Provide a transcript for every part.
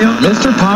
Mr. Pop.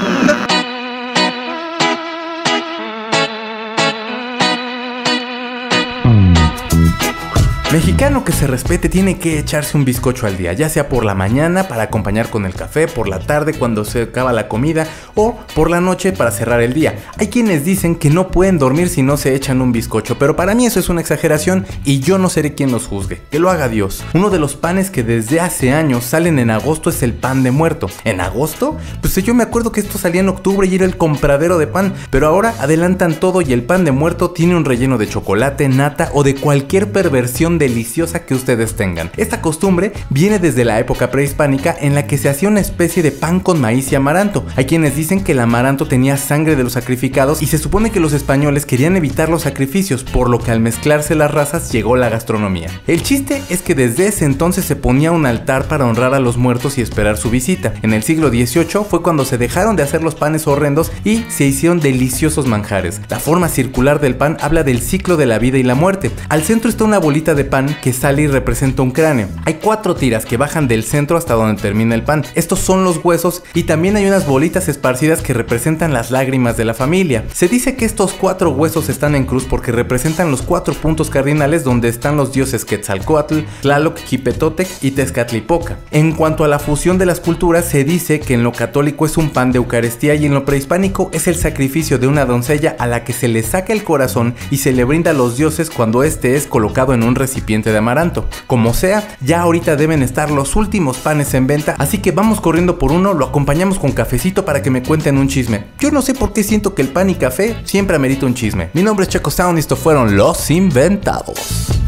Mexicano que se respete tiene que echarse un bizcocho al día, ya sea por la mañana para acompañar con el café, por la tarde cuando se acaba la comida o por la noche para cerrar el día. Hay quienes dicen que no pueden dormir si no se echan un bizcocho, pero para mí eso es una exageración y yo no seré quien los juzgue, que lo haga Dios. Uno de los panes que desde hace años salen en agosto es el pan de muerto. ¿En agosto? Pues yo me acuerdo que esto salía en octubre y era el compradero de pan, pero ahora adelantan todo y el pan de muerto tiene un relleno de chocolate, nata o de cualquier perversión deliciosa que ustedes tengan. Esta costumbre viene desde la época prehispánica en la que se hacía una especie de pan con maíz y amaranto. Hay quienes dicen que el amaranto tenía sangre de los sacrificados y se supone que los españoles querían evitar los sacrificios, por lo que al mezclarse las razas llegó la gastronomía. El chiste es que desde ese entonces se ponía un altar para honrar a los muertos y esperar su visita. En el siglo XVIII fue cuando se dejaron de hacer los panes horrendos y se hicieron deliciosos manjares. La forma circular del pan habla del ciclo de la vida y la muerte. Al centro está una bolita de pan que sale y representa un cráneo. Hay 4 tiras que bajan del centro hasta donde termina el pan. Estos son los huesos y también hay unas bolitas esparcidas que representan las lágrimas de la familia. Se dice que estos 4 huesos están en cruz porque representan los 4 puntos cardinales donde están los dioses Quetzalcóatl, Tlaloc, Jipetotec y Tezcatlipoca. En cuanto a la fusión de las culturas, se dice que en lo católico es un pan de Eucaristía y en lo prehispánico es el sacrificio de una doncella a la que se le saca el corazón y se le brinda a los dioses cuando este es colocado en un recipiente de amaranto. Como sea, ya ahorita deben estar los últimos panes en venta, así que vamos corriendo por uno, lo acompañamos con cafecito para que me cuenten un chisme. Yo no sé por qué siento que el pan y café siempre amerita un chisme. Mi nombre es Checo Sound y esto fueron Los Inventados.